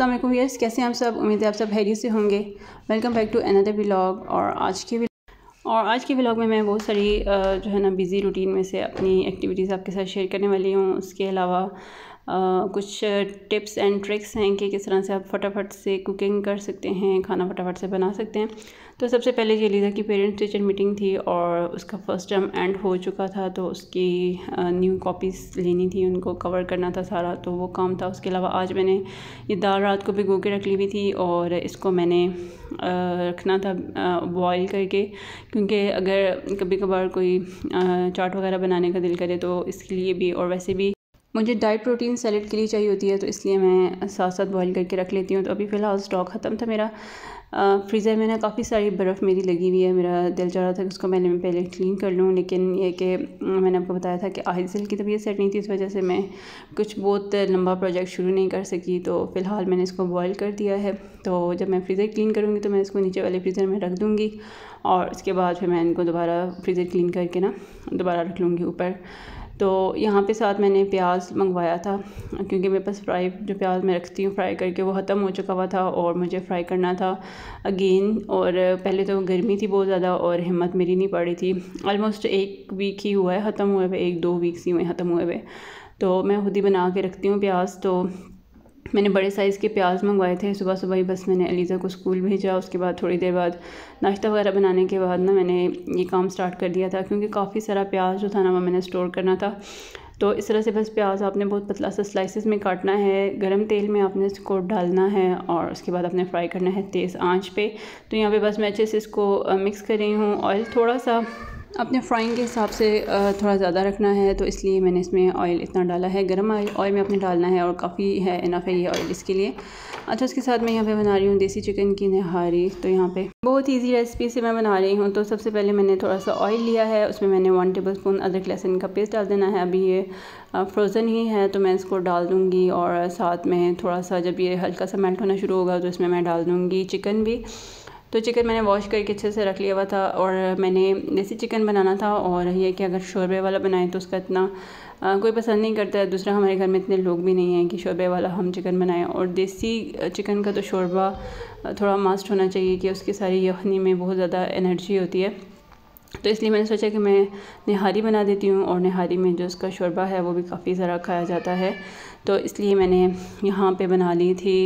अस्सलाम वालेकुम व्यूअर्स, कैसे हैं आप सब। उम्मीद है आप सब खैरियत से होंगे। Welcome back to another vlog. और आज के व्लॉग में मैं बहुत सारी जो है ना बिज़ी रूटीन में से अपनी एक्टिविटीज़ आपके साथ शेयर करने वाली हूँ। उसके अलावा कुछ टिप्स एंड ट्रिक्स हैं कि किस तरह से आप फटाफट से कुकिंग कर सकते हैं, खाना फटाफट से बना सकते हैं। तो सबसे पहले ये लीज़ा की पेरेंट्स टीचर मीटिंग थी और उसका फ़र्स्ट टर्म एंड हो चुका था, तो उसकी न्यू कॉपीज़ लेनी थी, उनको कवर करना था सारा, तो वो काम था। उसके अलावा आज मैंने ये दाल रात को भिगो के रख ली हुई थी और इसको मैंने रखना था बॉईल करके, क्योंकि अगर कभी कभार कोई चाट वगैरह बनाने का दिल करे तो इसके लिए भी, और वैसे भी मुझे डाइट प्रोटीन सैलेड के लिए चाहिए होती है, तो इसलिए मैं साथ साथ बॉईल करके रख लेती हूँ। तो अभी फ़िलहाल स्टॉक ख़त्म था मेरा। फ्रीज़र में ना काफ़ी सारी बर्फ़ मेरी लगी हुई है। मेरा दिल चाह रहा था कि उसको मैं पहले क्लीन कर लूँ, लेकिन ये कि मैंने आपको बताया था कि आहिल की तबीयत सेट नहीं थी, इस वजह से मैं कुछ बहुत लंबा प्रोजेक्ट शुरू नहीं कर सकी। तो फ़िलहाल मैंने इसको बॉईल कर दिया है। तो जब मैं फ्रीज़र क्लीन करूँगी तो मैं इसको नीचे वाले फ्रीज़र में रख दूँगी और उसके बाद फिर मैं इनको दोबारा फ्रीज़र क्लीन करके ना दोबारा रख लूँगी ऊपर। तो यहाँ पे साथ मैंने प्याज मंगवाया था, क्योंकि मेरे पास फ्राई जो प्याज मैं रखती हूँ फ्राई करके वो ख़त्म हो चुका हुआ था और मुझे फ्राई करना था अगेन। और पहले तो गर्मी थी बहुत ज़्यादा और हिम्मत मेरी नहीं पड़ रही थी। ऑलमोस्ट 1 वीक ही हुआ है ख़त्म हुए हुए, 1-2 वीक्स ही हुए ख़त्म हुए हुए। तो मैं खुद ही बना के रखती हूँ प्याज। तो मैंने बड़े साइज़ के प्याज मंगवाए थे। सुबह सुबह ही बस मैंने अलीज़ा को स्कूल भेजा, उसके बाद थोड़ी देर बाद नाश्ता वगैरह बनाने के बाद ना मैंने ये काम स्टार्ट कर दिया था, क्योंकि काफ़ी सारा प्याज जो था ना वो मैंने स्टोर करना था। तो इस तरह से बस प्याज आपने बहुत पतला सा स्लाइसेस में काटना है, गरम तेल में आपने इसको डालना है और उसके बाद आपने फ्राई करना है तेज़ आंच पे। तो यहाँ पे बस मैं अच्छे से इसको मिक्स कर रही हूँ। ऑयल थोड़ा सा अपने फ्राइंग के हिसाब से थोड़ा ज़्यादा रखना है, तो इसलिए मैंने इसमें ऑयल इतना डाला है। गरम ऑयल में आपने डालना है और काफ़ी है, इनफ है ये ऑयल इसके लिए। अच्छा, उसके साथ मैं यहाँ पे बना रही हूँ देसी चिकन की नहारी। तो यहाँ पे बहुत इजी रेसिपी से मैं बना रही हूँ। तो सबसे पहले मैंने थोड़ा सा ऑयल लिया है, उसमें मैंने 1 टेबलस्पून अदरक लहसुन का पेस्ट डाल देना है। अभी ये फ्रोज़न ही है तो मैं इसको डाल दूँगी और साथ में थोड़ा सा जब ये हल्का सा मेल्ट होना शुरू होगा तो इसमें मैं डाल दूँगी चिकन भी। तो चिकन मैंने वॉश करके अच्छे से रख लिया हुआ था और मैंने देसी चिकन बनाना था। और ये कि अगर शोरबे वाला बनाएं तो उसका इतना कोई पसंद नहीं करता है। दूसरा, हमारे घर में इतने लोग भी नहीं हैं कि शोरबे वाला हम चिकन बनाएं। और देसी चिकन का तो शोरबा थोड़ा मस्ट होना चाहिए कि उसकी सारी यखनी में बहुत ज़्यादा एनर्जी होती है। तो इसलिए मैंने सोचा कि मैं नहारी बना देती हूँ, और नहारी में जो उसका शोरबा है वो भी काफ़ी ज़रा खाया जाता है। तो इसलिए मैंने यहाँ पे बना ली थी,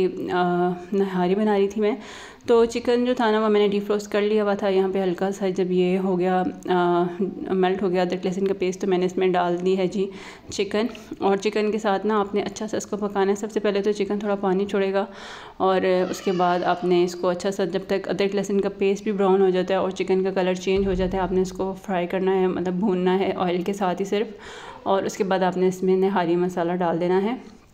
नहारी बना रही थी मैं। तो चिकन जो था ना वो मैंने डिफ्रोस्ट कर लिया हुआ था। यहाँ पे हल्का सा जब ये हो गया मेल्ट हो गया अदरक लहसुन का पेस्ट, तो मैंने इसमें डाल दी है जी चिकन। और चिकन के साथ ना आपने अच्छा सा इसको पकाना है। सबसे पहले तो चिकन थोड़ा पानी छोड़ेगा और उसके बाद आपने इसको अच्छा सा, जब तक अदरक लहसुन का पेस्ट भी ब्राउन हो जाता है और चिकन का कलर चेंज हो जाता है, आपने इसको फ्राई करना है, मतलब भूनना है ऑयल के साथ ही सिर्फ। और उसके बाद आपने इसमें नहारी मसाला डाल देना है।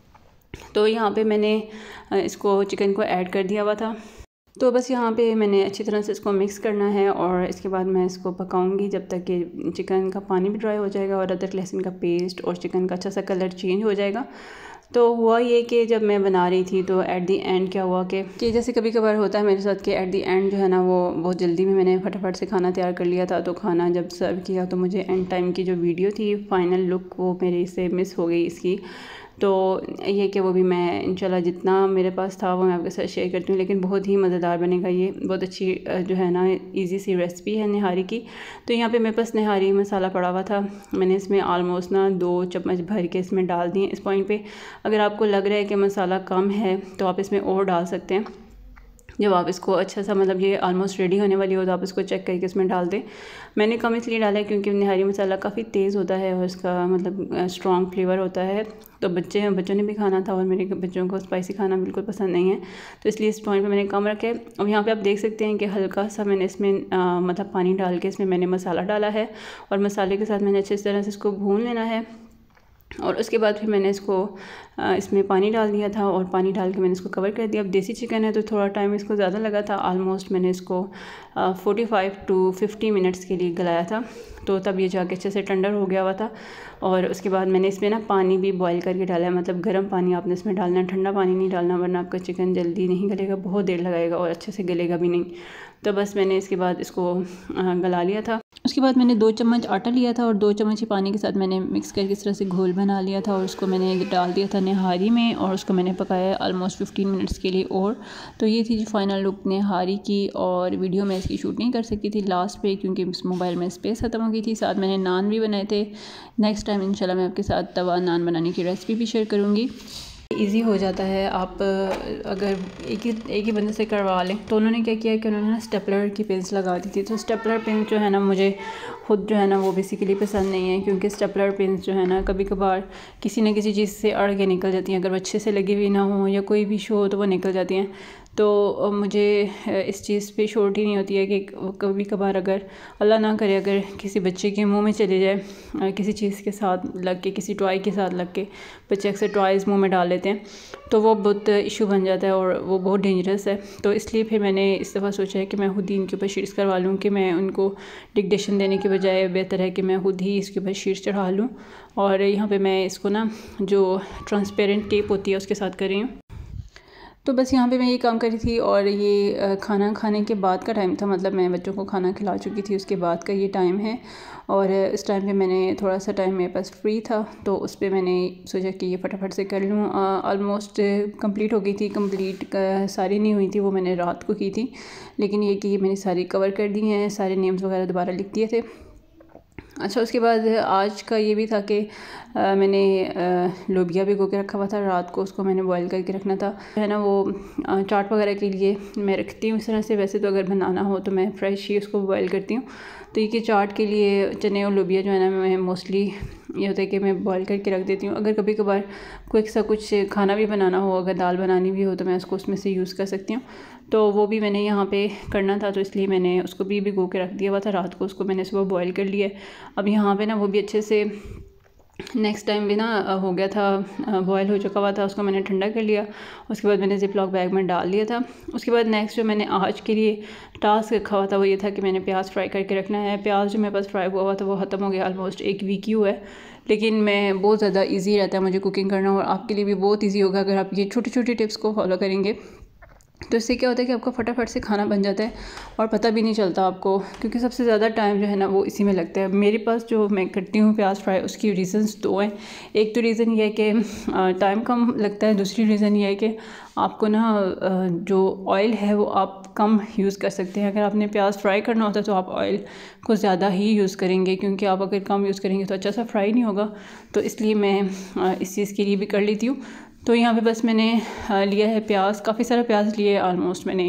तो यहाँ पे मैंने इसको चिकन को ऐड कर दिया हुआ था। तो बस यहाँ पे मैंने अच्छी तरह से इसको मिक्स करना है और इसके बाद मैं इसको पकाऊंगी जब तक कि चिकन का पानी भी ड्राई हो जाएगा और अदरक लहसुन का पेस्ट और चिकन का अच्छा सा कलर चेंज हो जाएगा। तो हुआ ये कि जब मैं बना रही थी तो एट दी एंड क्या हुआ कि जैसे कभी कभार होता है मेरे साथ कि एट दी एंड जो है ना वो बहुत जल्दी में मैंने फटाफट से खाना तैयार कर लिया था। तो खाना जब सर्व किया तो मुझे एंड टाइम की जो वीडियो थी फाइनल लुक वो मेरे से मिस हो गई इसकी। तो ये कि वो भी मैं इंशाल्लाह जितना मेरे पास था वो मैं आपके साथ शेयर करती हूँ। लेकिन बहुत ही मज़ेदार बनेगा ये, बहुत अच्छी जो है ना इजी सी रेसिपी है नहारी की। तो यहाँ पे मेरे पास नहारी मसाला पड़ा हुआ था, मैंने इसमें आलमोस्ट ना 2 चम्मच भर के इसमें डाल दिए। इस पॉइंट पे अगर आपको लग रहा है कि मसाला कम है तो आप इसमें और डाल सकते हैं। जब आप इसको अच्छा सा, मतलब ये ऑलमोस्ट रेडी होने वाली हो तो आप इसको चेक करके इसमें डाल दें। मैंने कम इसलिए डाला है क्योंकि नहारी मसाला काफ़ी तेज़ होता है और इसका मतलब स्ट्रॉन्ग फ्लेवर होता है। तो बच्चों ने भी खाना था और मेरे बच्चों को स्पाइसी खाना बिल्कुल पसंद नहीं है, तो इसलिए इस पॉइंट पे मैंने कम रखे। अब यहाँ पे आप देख सकते हैं कि हल्का सा मैंने इसमें मतलब पानी डाल के इसमें मैंने मसाला डाला है और मसाले के साथ मैंने अच्छी तरह से इसको भून लेना है। और उसके बाद फिर मैंने इसको इसमें पानी डाल दिया था और पानी डाल के मैंने इसको कवर कर दिया। अब देसी चिकन है तो थोड़ा टाइम इसको ज़्यादा लगा था, ऑलमोस्ट मैंने इसको 45 to 50 मिनट्स के लिए गलाया था। तो तब ये जाके अच्छे से टेंडर हो गया हुआ था। और उसके बाद मैंने इसमें ना पानी भी बॉईल करके डाला है, मतलब गर्म पानी आपने इसमें डालना है, ठंडा पानी नहीं डालना, वरना आपका चिकन जल्दी नहीं गलेगा, बहुत देर लगाएगा और अच्छे से गलेगा भी नहीं। तो बस मैंने इसके बाद इसको गला लिया था। उसके बाद मैंने 2 चम्मच आटा लिया था और 2 चम्मच ही पानी के साथ मैंने मिक्स करके इस तरह से घोल बना लिया था और उसको मैंने डाल दिया था निहारी में और उसको मैंने पकाया ऑलमोस्ट 15 मिनट्स के लिए। और तो ये थी जी फाइनल लुक निहारी की। और वीडियो में इसकी शूट नहीं कर सकी थी लास्ट पे क्योंकि इस मोबाइल में स्पेस ख़त्म हो गई थी। साथ मैंने नान भी बनाए थे। नेक्स्ट टाइम इंशाल्लाह मैं आपके साथ तवा नान बनाने की रेसिपी भी शेयर करूँगी। इजी हो जाता है आप अगर एक ही बंदे से करवा लें। तो उन्होंने क्या किया कि उन्होंने ना स्टेपलर की पिन्स लगा दी थी। तो स्टेपलर पिन जो है ना मुझे खुद जो है ना वो बेसिकली पसंद नहीं है, क्योंकि स्टेपलर पिन्स जो है ना कभी कभार किसी न किसी चीज़ से अड़ के निकल जाती हैं, अगर वो अच्छे से लगी हुई ना हो या कोई भी शो हो तो वो निकल जाती हैं। तो मुझे इस चीज़ पे श्योरिटी नहीं होती है कि कभी कभार अगर अल्लाह ना करे अगर किसी बच्चे के मुंह में चले जाए किसी चीज़ के साथ लग के, किसी टॉय के साथ लग के, बच्चे अक्सर टॉयज़ मुंह में डाल लेते हैं तो वो बहुत इशू बन जाता है और वो बहुत डेंजरस है। तो इसलिए फिर मैंने इस दफ़ा सोचा है कि मैं खुद ही इनके ऊपर शीट्स करवा लूँ, कि मैं उनको डिक्टेशन देने के बजाय बेहतर है कि मैं खुद ही इसके ऊपर शीट्स चढ़ा लूँ। और यहाँ पे मैं इसको ना जो ट्रांसपेरेंट टेप होती है उसके साथ कर रही हूँ। तो बस यहाँ पे मैं ये काम करी थी और ये खाना खाने के बाद का टाइम था, मतलब मैं बच्चों को खाना खिला चुकी थी, उसके बाद का ये टाइम है। और इस टाइम पे मैंने थोड़ा सा टाइम मेरे पास फ्री था तो उस पर मैंने सोचा कि ये फटाफट से कर लूँ। ऑलमोस्ट कंप्लीट हो गई थी, कंप्लीट सारी नहीं हुई थी, वो मैंने रात को की थी, लेकिन ये कि मैंने सारी कवर कर दी हैं, सारे नेम्स वगैरह दोबारा लिख दिए थे। अच्छा, उसके बाद आज का ये भी था कि मैंने लोबिया भिगो के रखा हुआ था रात को, उसको मैंने बॉईल करके रखना था है ना। वो चाट वगैरह के लिए मैं रखती हूँ इस तरह से। वैसे तो अगर बनाना हो तो मैं फ्रेश ही उसको बॉईल करती हूँ। तो ये कि चाट के लिए चने और लोबिया जो है ना मैं मोस्टली ये होता है कि मैं बॉईल करके रख देती हूँ। अगर कभी कभार कोई सा कुछ खाना भी बनाना हो, अगर दाल बनानी भी हो तो मैं उसको उसमें से यूज़ कर सकती हूँ। तो वो भी मैंने यहाँ पे करना था तो इसलिए मैंने उसको भी भिगो के रख दिया हुआ था रात को, उसको मैंने सुबह बॉईल कर लिया। अब यहाँ पे ना वो भी अच्छे से नेक्स्ट टाइम भी ना हो गया था, बॉयल हो चुका हुआ था, उसको मैंने ठंडा कर लिया। उसके बाद मैंने ज़िप लॉक बैग में डाल दिया था। उसके बाद नेक्स्ट जो मैंने आज के लिए टास्क रखा हुआ था वो ये था कि मैंने प्याज फ्राई करके रखना है। प्याज जो मेरे पास फ्राई हुआ था वो ख़त्म हो गया, ऑलमोस्ट 1 वीक ही हुआ है। लेकिन मैं बहुत ज़्यादा ईजी रहता है मुझे कुकिंग करना, और आपके लिए भी बहुत ईजी होगा अगर आप ये छोटी छोटी टिप्स को फॉलो करेंगे। तो इससे क्या होता है कि आपका फटाफट से खाना बन जाता है और पता भी नहीं चलता आपको, क्योंकि सबसे ज़्यादा टाइम जो है ना वो इसी में लगता है। मेरे पास जो मैं करती हूँ प्याज फ्राई, उसकी रीज़न्स 2 हैं। एक तो रीज़न ये है कि टाइम कम लगता है, दूसरी रीज़न ये है कि आपको ना जो ऑयल है वो आप कम यूज़ कर सकते हैं। अगर आपने प्याज फ्राई करना होता है तो आप ऑयल को ज़्यादा ही यूज़ करेंगे, क्योंकि आप अगर कम यूज़ करेंगे तो अच्छा सा फ्राई नहीं होगा। तो इसलिए मैं इस चीज़ के लिए भी कर लेती हूँ। तो यहाँ पे बस मैंने लिया है प्याज, काफ़ी सारा प्याज लिए, ऑलमोस्ट मैंने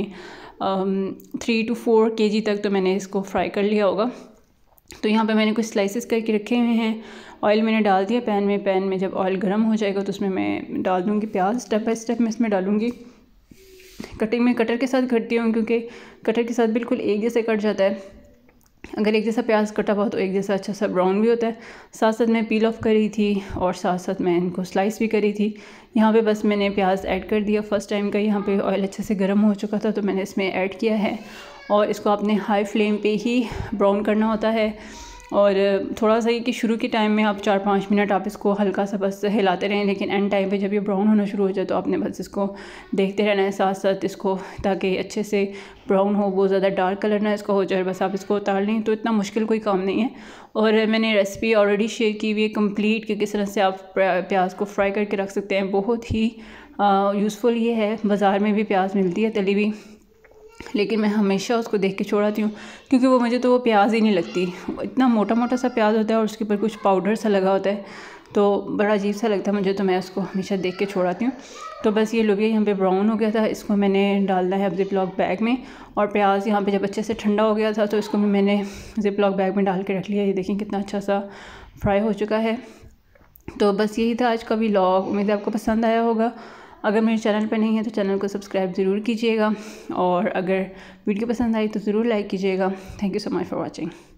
3 to 4 kg तक तो मैंने इसको फ्राई कर लिया होगा। तो यहाँ पे मैंने कुछ स्लाइसेस करके रखे हुए हैं। ऑयल मैंने डाल दिया पैन में जब ऑयल गर्म हो जाएगा तो उसमें मैं डाल दूँगी प्याज। स्टेप बाय स्टेप मैं इसमें डालूँगी। कटिंग में कटर के साथ करती हूँ, क्योंकि कटर के साथ बिल्कुल एक जैसे कट जाता है। अगर एक जैसा प्याज कटा हुआ तो एक जैसा अच्छा सा ब्राउन भी होता है। साथ साथ मैं पील ऑफ करी थी और साथ साथ मैं इनको स्लाइस भी करी थी। यहाँ पे बस मैंने प्याज ऐड कर दिया फर्स्ट टाइम का। यहाँ पे ऑयल अच्छे से गर्म हो चुका था तो मैंने इसमें ऐड किया है, और इसको आपने हाई फ्लेम पे ही ब्राउन करना होता है। और थोड़ा सा ये कि शुरू के टाइम में आप 4-5 मिनट आप इसको हल्का सा बस हिलाते रहें, लेकिन एंड टाइम पे जब ये ब्राउन होना शुरू हो जाए तो आपने बस इसको देखते रहना है साथ साथ इसको, ताकि अच्छे से ब्राउन हो, बहुत ज़्यादा डार्क कलर ना इसका हो जाए। बस आप इसको उतार लें तो इतना मुश्किल कोई काम नहीं है। और मैंने रेसिपी ऑलरेडी शेयर की हुई है कंप्लीट कि किस तरह से आप प्याज को फ्राई करके रख सकते हैं। बहुत ही यूज़फुल ये है। बाज़ार में भी प्याज मिलती है तली हुई, लेकिन मैं हमेशा उसको देख के छोड़ाती हूँ, क्योंकि वो मुझे तो वो प्याज ही नहीं लगती। इतना मोटा मोटा सा प्याज होता है और उसके ऊपर कुछ पाउडर सा लगा होता है, तो बड़ा अजीब सा लगता है मुझे, तो मैं उसको हमेशा देख के छोड़ाती हूँ। तो बस ये लोबिया यहाँ पे ब्राउन हो गया था, इसको मैंने डालना है अब ज़िप लॉक बैग में। और प्याज यहाँ पे जब अच्छे से ठंडा हो गया था तो इसको भी मैंने ज़िप लॉक बैग में डाल के रख लिया। ये देखें कितना अच्छा सा फ्राई हो चुका है। तो बस यही था आज का व्लॉग, उम्मीद है आपको पसंद आया होगा। अगर मेरे चैनल पर नहीं है तो चैनल को सब्सक्राइब ज़रूर कीजिएगा, और अगर वीडियो पसंद आई तो ज़रूर लाइक कीजिएगा। Thank you so much for watching.